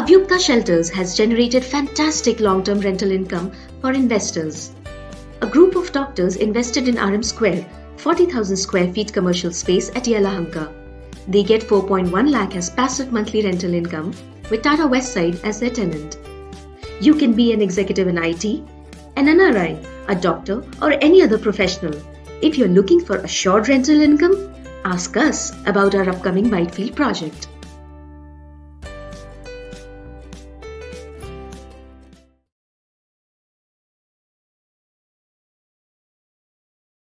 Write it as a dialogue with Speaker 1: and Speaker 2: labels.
Speaker 1: Abhyupta Shelters has generated fantastic long-term rental income for investors. A group of doctors invested in RM Square, 40,000 square feet commercial space at Yelahanka. They get 4.1 lakh as passive monthly rental income with Tata Westside as their tenant. You can be an executive in IT, an NRI, a doctor or any other professional. If you're looking for assured rental income, ask us about our upcoming Whitefield project.